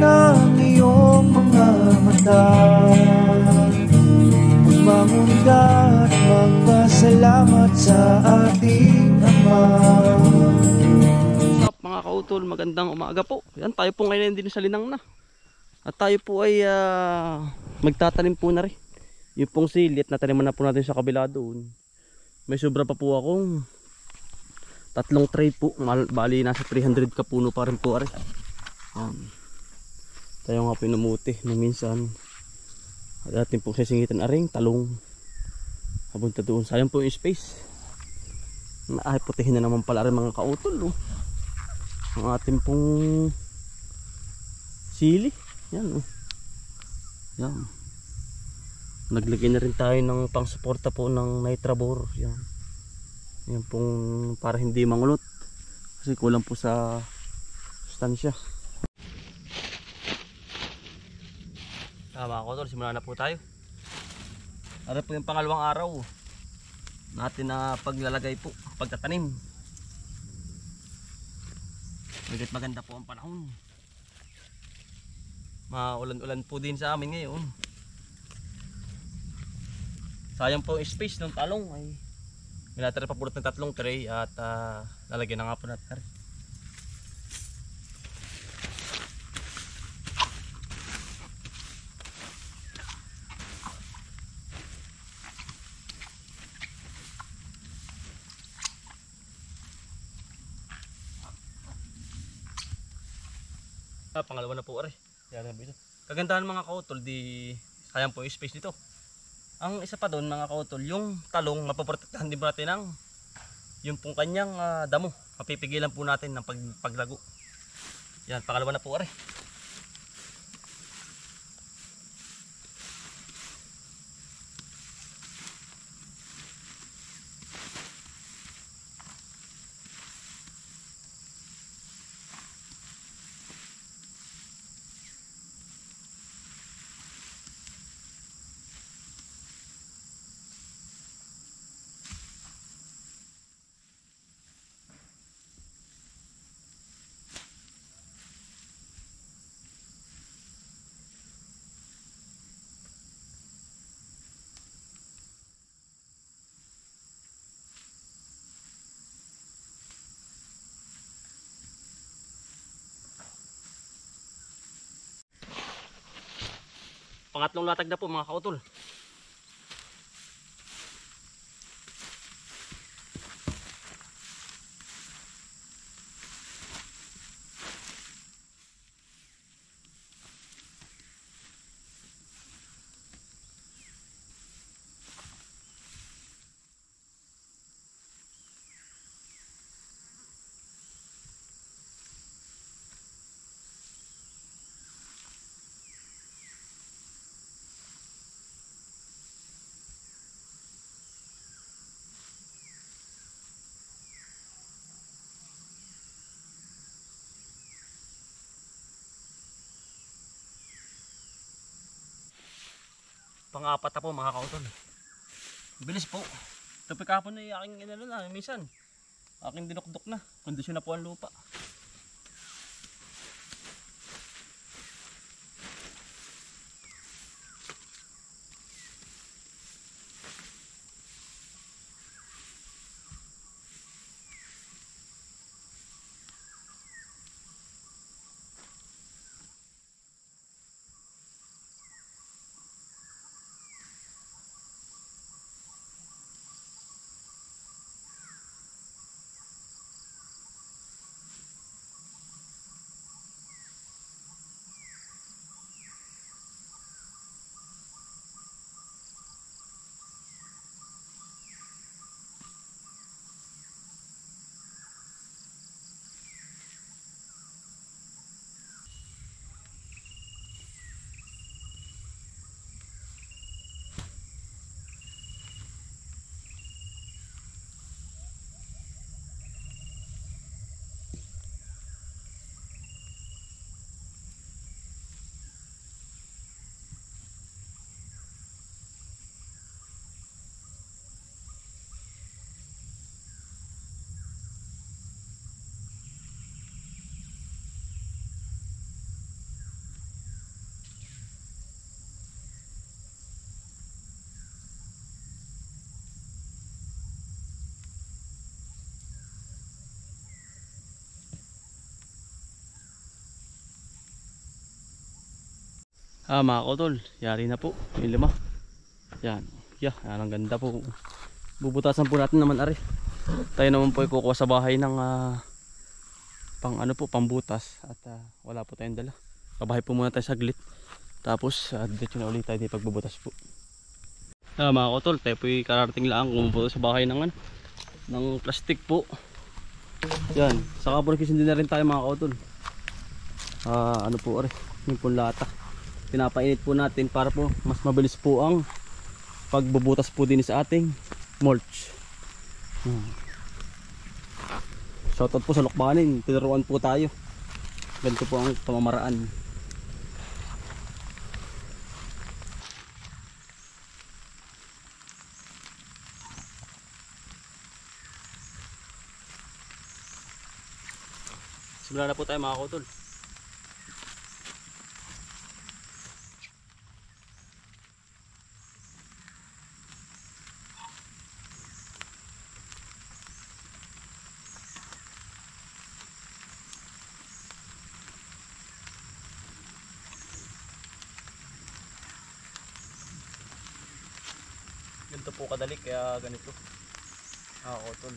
ng iyong mga mata. Bumangon ka at magpasalamat sa ating Ama. What's up mga kautol, magandang umaga po. Yan, tayo po ngayon din sa Linang na. At tayo po ay magtatanim po na rin. Yung pong silit na taniman na po natin sa kabila doon. May sobra pa po akong 3 tray po. Bali nasa 300 kapuno pa rin po rin. Yan. Tayo nga pinumuti na minsan. At atin po sisingitan aring talong. Habunta doon. Sayang po yung space. Ay putihin na naman pala rin mga kautol. Oh. Ang ating pong sili. Yan. Oh. Yan. Naglagay na rin tayo ng pang-suporta po ng nitrabor. Yan. Yan pong para hindi mangulot. Kasi kulang po sa sustansya. Mga kautol, simulan na po tayo. Ano po yung pangalawang araw natin na paglalagay po, pagtatanim. Maganda po ang panahon. Maulan-ulan po din sa amin ngayon. Sayang po yung space ng talong ay minatira pa pulot ng 3 tray at lalagyan na nga po natin. Pangalawa na po are. Kagandahan mga kautol, di sayang po yung space dito. Ang isa pa doon mga kautol, yung talong mapoprotektahan din natin ng yung pong kanyang damo. Mapipigilan po natin ng paglago. Yan, pangalawa na po are. Pangatlong latag na po mga kautol. Pang-apat na po mga kautol. Bilis po. Ito kahapon na aking inano na minsan. Aking dinukdok na. Kondisyon na po ang lupa. Mga kautol, yari na po. Yung lima. Yan. Yeah, ang ganda po. Bubutasan po natin naman ari. Tayo naman po ay kukuha sa bahay ng pang ano po, pambutas. At wala po tayong dala. Pabahay po muna tayo saglit. Tapos dito na ulit tayo di pagbubutas po. Mga kautol, tayo po ay kararating lang kumubuto sa bahay ng ano, ng plastic po. Yan. Saka po nagkisindi na rin tayo mga kautol. Ano po ari, yung pong lata. Pinapainit po natin para po mas mabilis po ang pagbubutas po din sa ating mulch. Shoutout po sa Lukbanin, tinuruan po tayo. Ganito po ang pamamaraan. Simulan na po tayo mga kautol. Ganito po kadali kaya ganito. Kautol.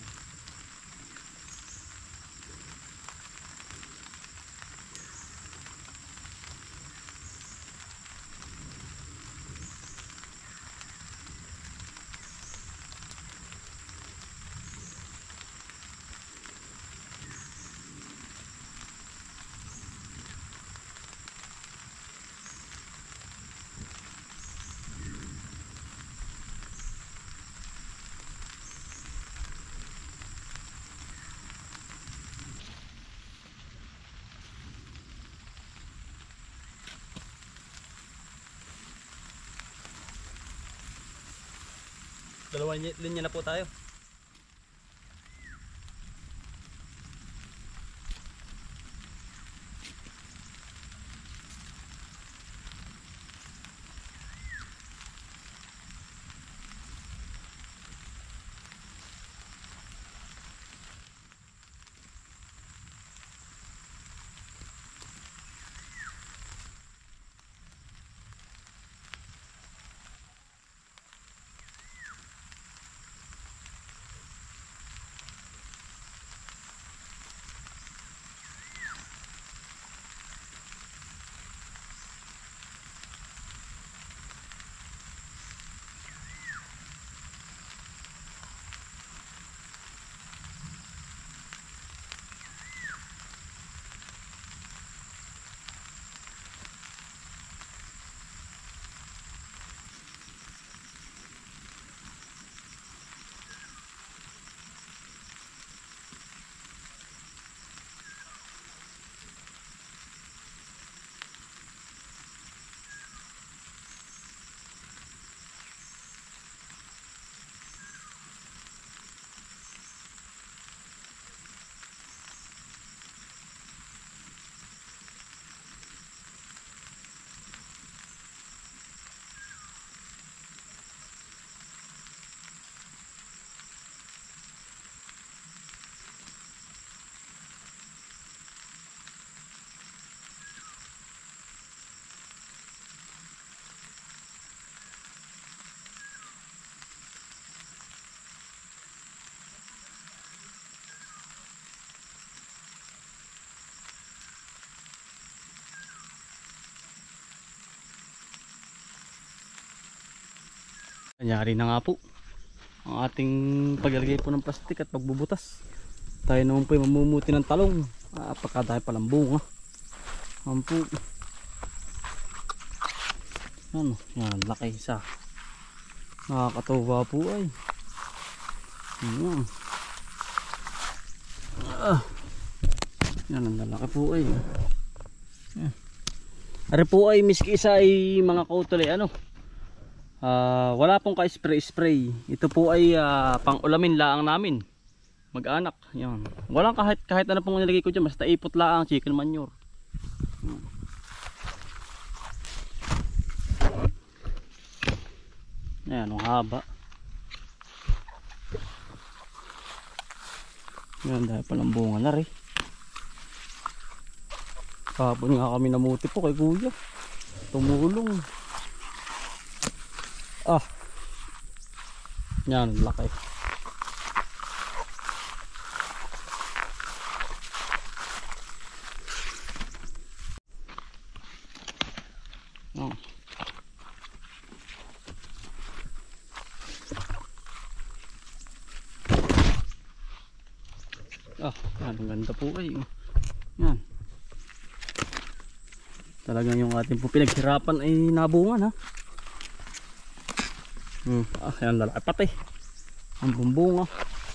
Dalawang linya na po tayo. Nangyari na nga po ang ating paglalagay po ng plastic at pagbubutas. Tayo naman po ay mamumuti ng talong. Pagkadami palang bunga. Ayan po. Ano, yan, laki isa. Nakakatuwa po ay. Ayan. Yan, ang lalaki po ay. Ari po ay miski isa ay mga kautol ay ano. Wala pong ka-spray. Ito po ay pang-ulamin laang namin. Mag-anak. Yan. Walang kahit ano pong nilagay ko dyan. Basta ipot laang chicken manure. Yan, ang haba. Yan, dahil palang bunga na rin. Kahapon nga kami namuti po kay kuya. tumulong. Ah. Yan, laki. Oh. Ah, yan, ang ganda po ay. Yan. Talagang yung ating po pinaghirapan ay nabungan ha. Ah, yan, lalaki pati. Ang bumbunga.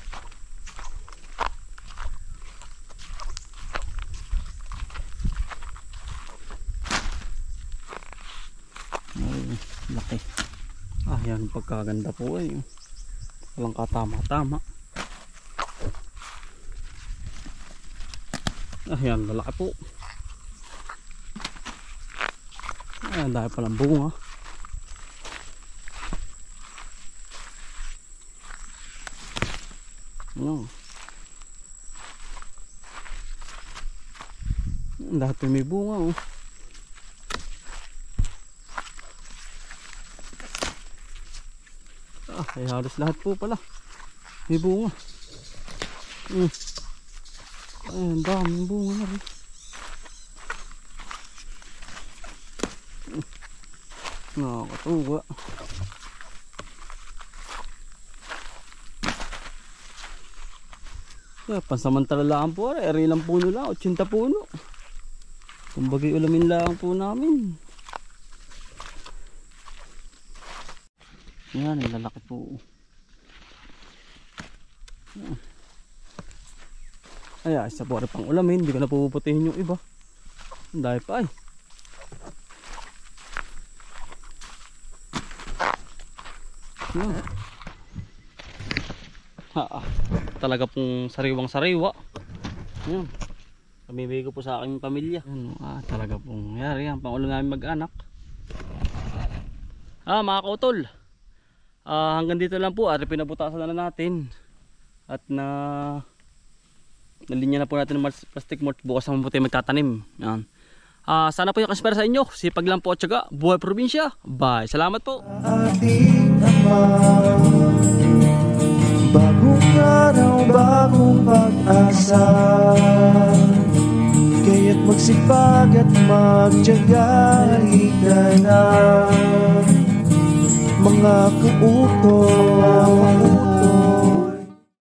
Ay, laki. Ah, yan, pagkaganda po ay. Walang katama-tama. Ayan, lalaki po. Ayan, dahil palang bunga. Ano? Lahat may bunga oh. Ah, ay halos lahat po pala may bunga. Ayan, daming bunga na rin. Nakakatuwa. Kaya pansamantala lang po, eri lang puno lang, 80 puno. Kumbagay ulamin lang po namin. Yan, ang lalaki po. Ay, isa po rin pang ulamin, hindi ko na puputihin yung iba. Ang dahil pa ay. Yan. Talaga pong sariwang sariwa. Yan. Pamibigay ko po sa aking pamilya. Yan, talaga pong yari yan. Pangulo namin mag-anak. Mga kautol. Hanggang dito lang po. Pinabutasan na natin. At nalinya na po natin ng plastic mulch. Bukas naman po tayo magtatanim. Yan. Sana po yung kaspera sa inyo. Sipag lang po at syaga. Buhay probinsya. Bye. Salamat po. Ating Ama, bagong araw, bagong pag-asa. Kaya't magsipag at magtiyaga, halika na mga kauto.